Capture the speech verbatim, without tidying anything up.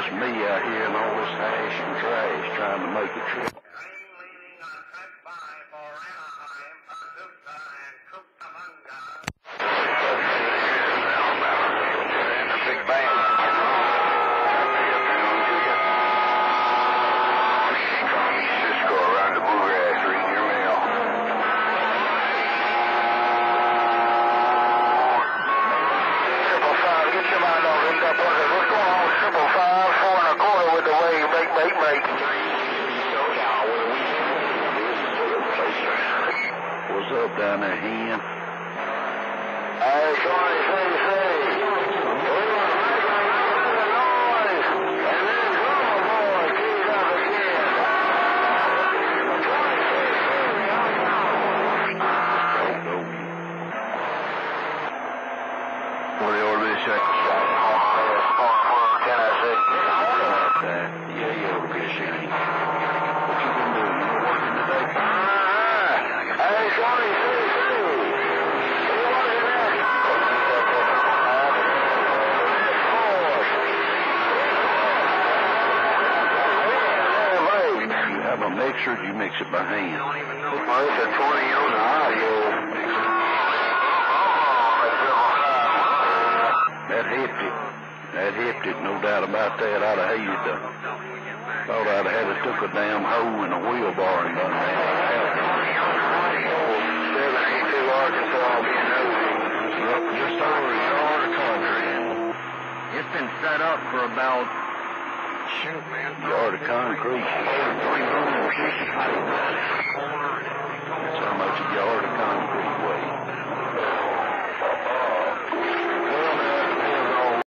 me out here in all this hash and trash trying to make a trip. What's up down there, hen? Hey, Johnny, say, say. We're going to make a noise. And then drummer boy keys up again. Johnny, say, say. What the order is, Shaq? Tennessee. Yeah, you ought to be ashamed. What you been doing? You been working today? Hey, Johnny, say, say. Have a mixer, you mix it by hand. Well, it's a twenty on the audio. That hipped it. That hipped it, no doubt about that. I'd have hated to. Thought I'd have had to took a damn hole in a wheelbar and done that. seven eighty-two Arkansas, being nosy. Up just over a yard of concrete. It's been set up for about, shoot, man. Yard of concrete. Three rooms.